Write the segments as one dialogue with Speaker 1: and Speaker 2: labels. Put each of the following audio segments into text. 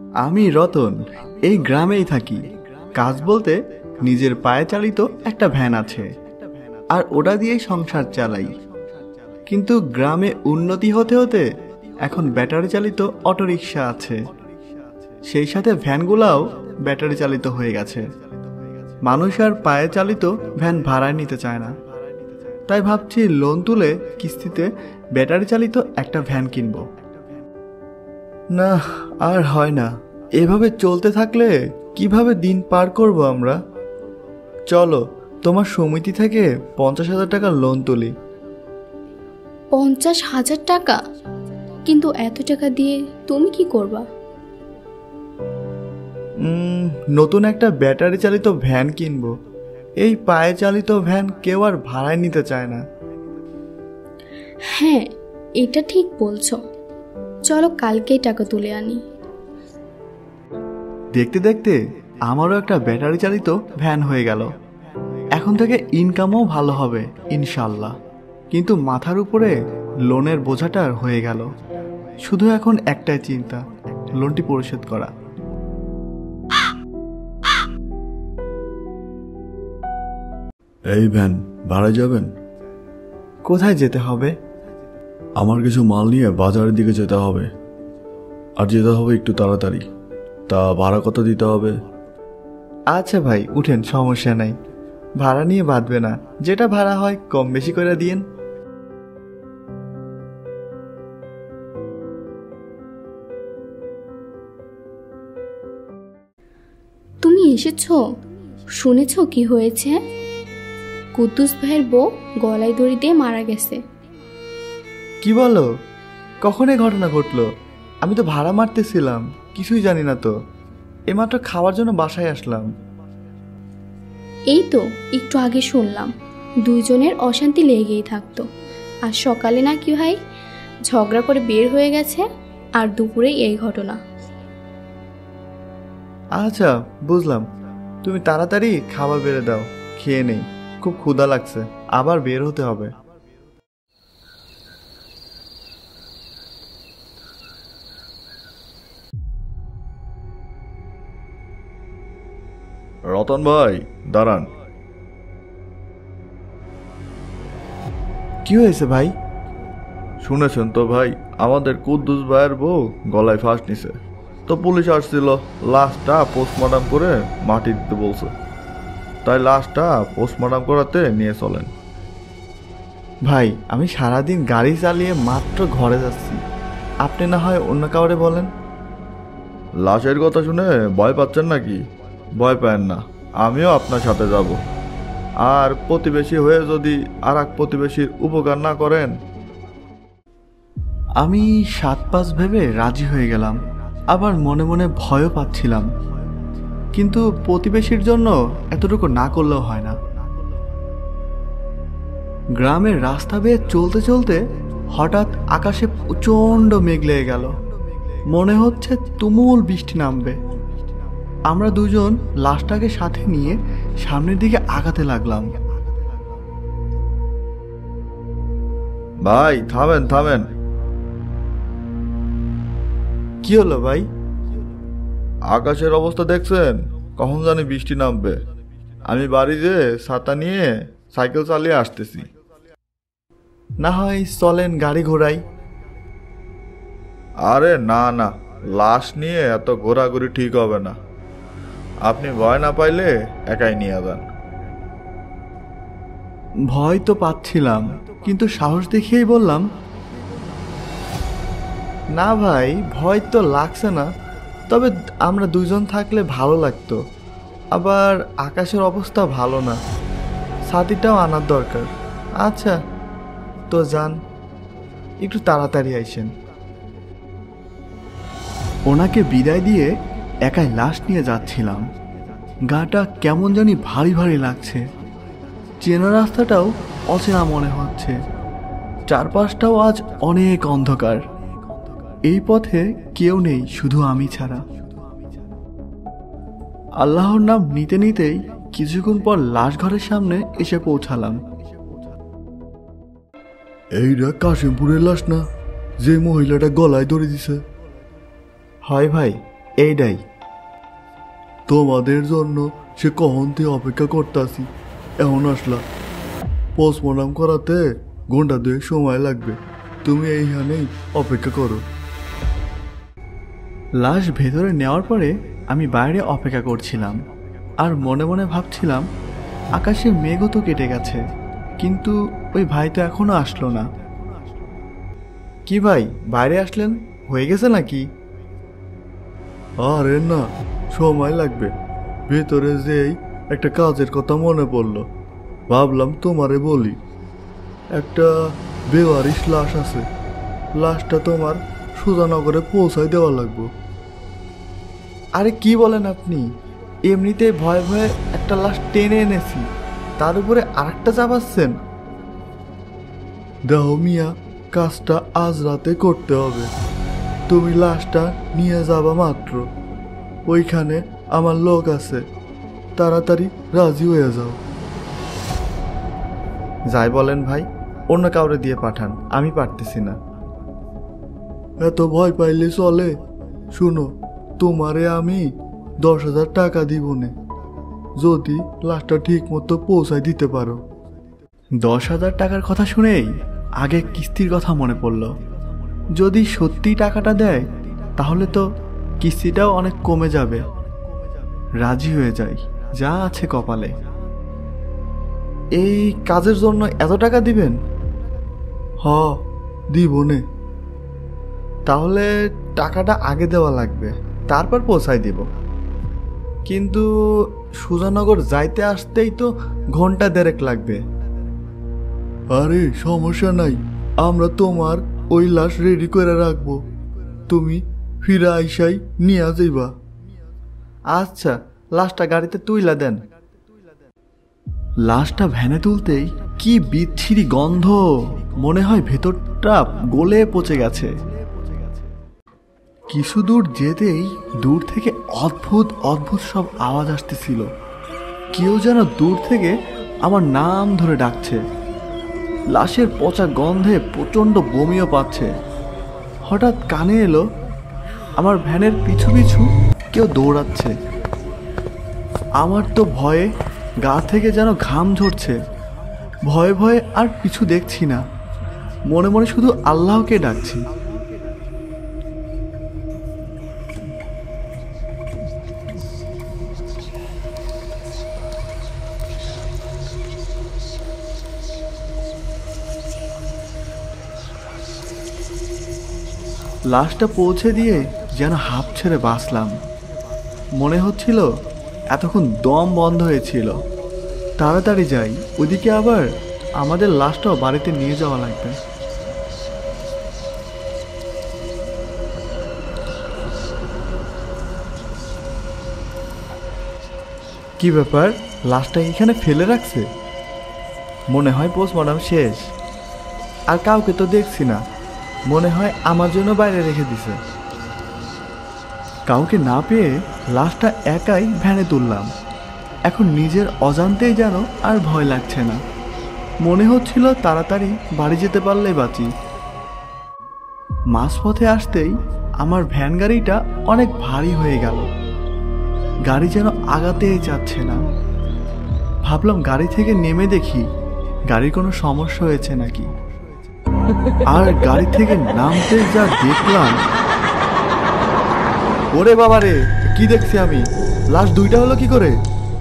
Speaker 1: আমি রতন, এই গ্রামেই থাকি। কাজ বলতে নিজের পায়ে চালিত একটা ভ্যান আছে, আর ওটা দিয়েই সংসার চালাই। কিন্তু গ্রামে উন্নতি হতে হতে এখন ব্যাটারি চালিত অটোরিকশা আছে, সেই সাথে ভ্যানগুলাও ব্যাটারি চালিত হয়ে গেছে। মানুষ আর পায়ে চালিত ভ্যান ভাড়ায় নিতে চায় না, তাই ভাবছি লোন তুলে কিস্তিতে ব্যাটারি চালিত একটা ভ্যান কিনব। না, আর হয় না। এভাবে চলতে থাকলে কিভাবে দিন পার করব আমরা? চলো, তোমার সমিতি থেকে 50,000 টাকা লোন তুলি।
Speaker 2: 50,000 টাকা? কিন্তু এত টাকা দিয়ে তুমি কি করবা?
Speaker 1: নতুন একটা ব্যাটারি চালিত ভ্যান কিনবো। এই পায়ে চালিত ভ্যান কেউ আর ভাড়ায় নিতে চায় না।
Speaker 2: হ্যাঁ, এটা ঠিক বলছো। চলো কালকেই টাকা তুলে আনি।
Speaker 1: দেখতে দেখতে আমারও একটা ব্যাটারি চালিত ভ্যান হয়ে গেল। এখন থেকে ইনকামও ভালো হবে ইনশাল্লাহ। কিন্তু মাথার উপরে লোনের বোঝাটা হয়ে গেল। শুধু এখন একটাই চিন্তা, লোনটি পরিশোধ করা।
Speaker 3: এই ভ্যান ভাড়া যাবেন?
Speaker 1: কোথায় যেতে হবে?
Speaker 3: আমার কিছু মাল নিয়ে বাজারের দিকে যেতে হবে, আর যেতে হবে একটু তাড়াতাড়ি। তা ভাড়া কত দিতে হবে?
Speaker 1: আচ্ছা ভাই, উঠেন, সমস্যা নাই। ভাড়া নিয়ে বাঁধবে না, যেটা ভাড়া হয় কম বেশি করে দিয়েন।
Speaker 2: তুমি এসেছো? শুনেছো কি হয়েছে? কুদ্দুস ভাইয়ের বউ গলায় দড়ি দিয়ে মারা গেছে।
Speaker 1: কি বলো? কখন এই ঘটনা ঘটলো? আমি তো ভাড়া মারতেছিলাম, কিছুই জানি না তো। এইমাত্র খাওয়ার জন্য বাসায় আসলাম।
Speaker 2: এই তো একটু আগে শুনলাম দুইজনের অশান্তি লেগেই থাকতো, আর সকালে নাকি ভাই ঝগড়া করে বের হয়ে গেছে, আর দুপুরে এই ঘটনা।
Speaker 1: আচ্ছা, বুঝলাম। তুমি তাড়াতাড়ি খাবার বেড়ে দাও, খেয়ে নেই, খুব ক্ষুধা লাগছে, আবার বের হতে হবে।
Speaker 3: রতন ভাই, দাঁড়ান।
Speaker 1: কি হয়েছে ভাই?
Speaker 3: শুনেছেন তো ভাই, আমাদের কুদ্দুস ভাইয়ের বউ গলায় ফাঁস নিছে। তো পুলিশ আসছিল, লাশটা পোস্টমর্টম করে মাটি দিতে বলছে। তাই লাশটা পোস্টমর্টম করাতে নিয়ে চলেন।
Speaker 1: ভাই, আমি সারাদিন গাড়ি চালিয়ে মাত্র ঘরে যাচ্ছি, আপনি না হয় অন্য কাউরে বলেন।
Speaker 3: লাশের কথা শুনে ভয় পাচ্ছেন নাকি? ভয় পায়েন না, আমিও আপনার সাথে যাব। আর প্রতিবেশী হয়ে যদি আর এক প্রতিবেশীর উপকার না করেন।
Speaker 1: আমি 7-5 ভেবে রাজি হয়ে গেলাম, আবার মনে মনে ভয়ও পাচ্ছিলাম। কিন্তু প্রতিবেশীর জন্য এতটুকু না করলেও হয় না। গ্রামের রাস্তা বেয়ে চলতে চলতে হঠাৎ আকাশে প্রচণ্ড মেঘ লেগে গেল। মনে হচ্ছে তুমুল বৃষ্টি নামবে। আমরা দুজন লাশটাকে সাথে নিয়ে সামনের দিকে আগাতে লাগলাম।
Speaker 3: ভাই থামেন থামেন।
Speaker 1: কি হলো ভাই?
Speaker 3: আকাশের অবস্থা দেখছেন? কখন জানি বৃষ্টি নামবে। আমি বাড়িতে ছাতা নিয়ে সাইকেল চালিয়ে আসতেছি।
Speaker 1: না হয় চলেন গাড়ি ঘোড়াই।
Speaker 3: আরে না না, লাশ নিয়ে এত ঘোরাঘুরি ঠিক হবে না। আপনি ভয় না পাইলে একাই নিয়ে যান।
Speaker 1: ভয় তো পাচ্ছিলাম, কিন্তু সাহস দেখিয়েই বললাম, না ভাই, ভয় তো লাগছে না, তবে আমরা দুজন থাকলে ভালো লাগতো। আবার আকাশের অবস্থা ভালো না, ছাতিটাও আনার দরকার। আচ্ছা তো যান, একটু তাড়াতাড়ি আইসেন। ওনাকে বিদায় দিয়ে একাই লাশ নিয়ে যাচ্ছিলাম। গাটা কেমন জানি ভারী ভারী লাগছে। চেনা রাস্তাটাও অচেনা মনে হচ্ছে। চারপাশটাও আজ অনেক অন্ধকার। এই পথে কেউ নেই, শুধু আমি ছাড়া। আল্লাহর নাম নিতে নিতেই কিছুক্ষণ পর লাশ ঘরের সামনে এসে পৌঁছালাম।
Speaker 3: এইটা কাশিমপুরের লাশ না, যে মহিলাটা গলায় দড়ি দিছে?
Speaker 1: হয় ভাই, এইটাই।
Speaker 3: তোমাদের জন্য সে কখন থেকে অপেক্ষা করতেছি, এখন আসলা। পোস্টমর্টম করাতে ঘন্টা 2 সময় লাগবে, তুমি এইখানেই অপেক্ষা করো।
Speaker 1: লাশ ভেতরে নেওয়ার পরে আমি বাইরে অপেক্ষা করছিলাম আর মনে মনে ভাবছিলাম আকাশে মেঘও তো কেটে গেছে, কিন্তু ওই ভাই তো এখনো আসলো না। কি ভাই, বাইরে আসলেন, হয়ে গেছে নাকি?
Speaker 3: আরে না, সময় লাগবে। ভেতরে যেই একটা কাজের কথা মনে পড়লো, ভাবলাম তোমারে বলি। একটা বেওয়ারিশ লাশ আছে, লাশটা তোমার সুজানগরে পৌঁছায় দেওয়া লাগবে।
Speaker 1: আরে কি বলেন আপনি? এমনিতে ভয়ে ভয়ে একটা লাশ টেনে এনেছি, তার উপরে আরেকটা চাপাচ্ছেন?
Speaker 3: দেহ মিয়া, কাজটা আজ রাতে করতে হবে। তুমি লাশটা নিয়ে যাবা মাত্র, ওইখানে আমার লোক আছে, তাড়াতাড়ি রাজি হয়ে যাও।
Speaker 1: যাই বলেন ভাই, অন্য কাউরে দিয়ে পাঠান, আমি পারতেছি না।
Speaker 3: এত ভয় পাইলে চলে? শুনো, তোমারে আমি 10,000 টাকা দিব নে, যদি লাশটা ঠিক মতো পৌঁছায় দিতে পারো।
Speaker 1: 10,000 টাকার কথা শুনেই আগে কিস্তির কথা মনে পড়ল। যদি সত্যি টাকাটা দেয় তাহলে তো কিস্তিটাও অনেক কমে যাবে। রাজি হয়ে যাই, যা আছে কপালে। এই কাজের জন্য এত টাকা দিবেন?
Speaker 3: হ, দিব নে।
Speaker 1: তাহলে টাকাটা আগে দেওয়া লাগবে, তারপর পৌঁছায় দিব। কিন্তু সুজানগর যাইতে আসতেই তো ঘন্টা 1.5 লাগবে।
Speaker 3: আরে সমস্যা নাই, আমরা তোমার ওই লাশ রেডি করে রাখবো, তুমি ফিরে আইসাই নিয়ে যাইবা।
Speaker 1: আচ্ছা, লাশটা গাড়িতে তুইলা দেন। লাশটা ভ্যানে তুলতেই কি বিচ্ছিরি গন্ধ, মনে হয় ভেতরটা গলে পচে গেছে। কিছু দূর যেতেই দূর থেকে অদ্ভুত অদ্ভুত সব আওয়াজ আসতেছিল। কেউ যেন দূর থেকে আমার নাম ধরে ডাকছে। লাশের পচা গন্ধে প্রচণ্ড বমিও পাচ্ছে। হঠাৎ কানে এলো আমার ভ্যানের পিছু পিছু কেউ দৌড়াচ্ছে। আমার তো ভয়ে গা থেকে যেন ঘাম ঝরছে। ভয়ে ভয়ে আর পিছু দেখছি না, মনে মনে শুধু আল্লাহকে ডাকছি। লাশটা পৌঁছে দিয়ে যেন হাঁপ ছেড়ে বাঁচলাম। মনে হচ্ছিল এতক্ষণ দম বন্ধ হয়েছিল। তাড়াতাড়ি যাই, ওদিকে আবার আমাদের লাশটাও বাড়িতে নিয়ে যাওয়া লাগবে। কি ব্যাপার, লাশটা এখানে ফেলে রাখছে? মনে হয় পোস্টমর্টম শেষ। আর কাউকে তো দেখছি না, মনে হয় আমার জন্য বাইরে রেখে দিছে। কাউকে না পেয়ে লাশটা একাই ভ্যানে তুললাম। এখন নিজের অজান্তেই যেন আর ভয় লাগছে না। মনে হচ্ছিল তাড়াতাড়ি বাড়ি যেতে পারলেই বাঁচি। মাঝপথে আসতেই আমার ভ্যান গাড়িটা অনেক ভারী হয়ে গেল। গাড়ি যেন আগাতেই যাচ্ছে না। ভাবলাম গাড়ি থেকে নেমে দেখি গাড়ির কোনো সমস্যা হয়েছে নাকি। আর গাড়ি থেকে নামতে যা দেখলাম, ওরে বাবারে, কি দেখছি আমি! লাশ দুইটা হলো কি করে?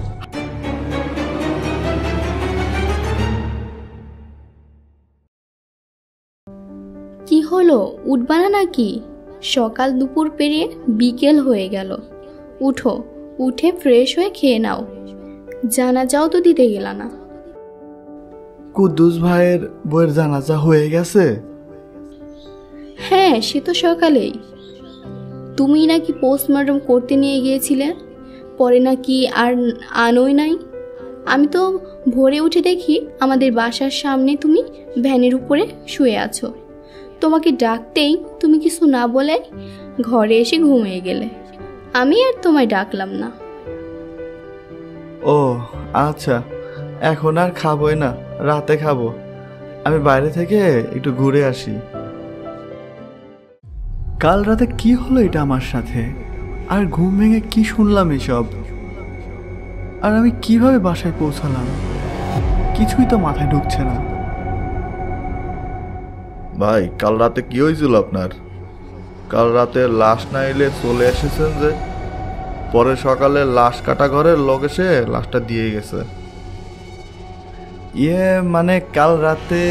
Speaker 2: কি হলো, উঠবা না নাকি? সকাল দুপুর পেরিয়ে বিকেল হয়ে গেল। উঠো, উঠে ফ্রেশ হয়ে খেয়ে নাও। জানাজাও তো দিতে গেলা না।
Speaker 1: কুদ্দুস ভাইয়ের বইয়ের জানাজা হয়ে গেছে?
Speaker 2: হ্যাঁ, সে তো সকালেই। তুমি নাকি পোস্টমর্টম করতে নিয়ে গিয়েছিলে, পরে নাকি আর আনোই নাই। আমি তো ভোরে উঠে দেখি আমাদের বাসার সামনে তুমি ভ্যানের উপরে শুয়ে আছো। তোমাকে ডাকতেই তুমি কিছু না বলে ঘরে এসে ঘুমিয়ে গেলে। আমি আর তোমায় ডাকলাম না।
Speaker 1: ও আচ্ছা, এখন আর খাবোই না, রাতে খাবো। আমি বাইরে থেকে একটু ঘুরে আসি। কাল রাতে কি হলো এটা আমার সাথে? আর ঘুম ভেঙে কি শুনলাম এসব? আর আমি কিভাবে বাসায় পৌঁছালাম? কিছুই তো মাথায় ঢুকছে না।
Speaker 3: ভাই, কাল রাতে কি হয়েছিল আপনার? কাল রাতে লাশ না এলে চলে এসেছেন যে, পরে সকালে লাশ কাটা ঘরের লোক এসে লাশটা দিয়ে গেছে।
Speaker 1: মানে কাল রাতে।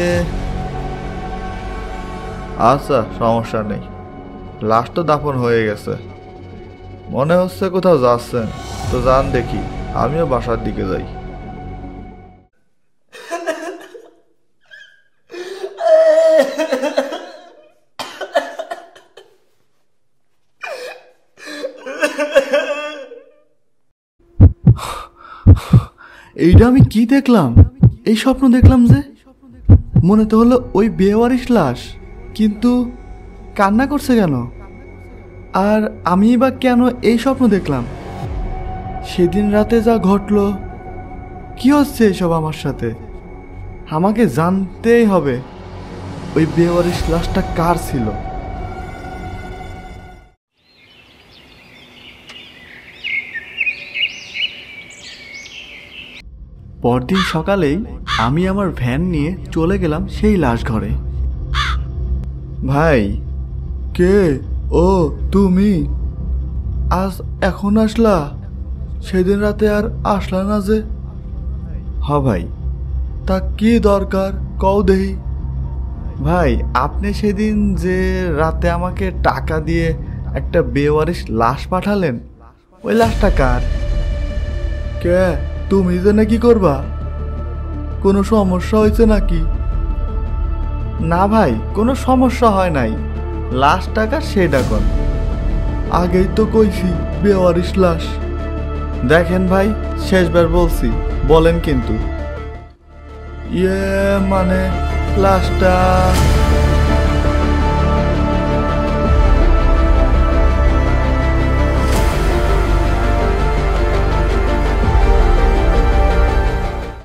Speaker 3: আচ্ছা, সমস্যা নেই, লাশ তো দাফন হয়ে গেছে। মনে হচ্ছে কোথাও যাচ্ছেন, তো যান দেখি, আমিও বাসার দিকে যাই।
Speaker 1: এইটা আমি কি দেখলাম? এই স্বপ্ন দেখলাম যে, মনে তো হলো ওই বেওয়ারিশ লাশ, কিন্তু কান্না করছে কেন? আর আমি বা কেন এই স্বপ্ন দেখলাম? সেদিন রাতে যা ঘটলো, কি হচ্ছে এসব আমার সাথে? আমাকে জানতেই হবে ওই বেওয়ারিশ লাশটা কার ছিল। পরদিন সকালেই আমি আমার ভ্যান নিয়ে চলে গেলাম সেই লাশ ঘরে। ভাই, কে? ও তুমি আজ এখন আসলা? সেদিন রাতে আর আসলা না যে? হ ভাই। তা কি দরকার কও দেহি। ভাই, আপনি সেদিন যে রাতে আমাকে টাকা দিয়ে একটা বেওয়ারিশ লাশ পাঠালেন, ওই লাশটা কার? কে? তুমি যে নাকি করবা? কোনো সমস্যা হয়েছে নাকি? না ভাই, কোনো সমস্যা হয় নাই। লাশ টাকা সেটা কোন? আগেই তো কইছি বেওয়ারিশ লাশ। দেখেন ভাই, শেষবার বলছি, বলেন কিন্তু। মানে লাশটা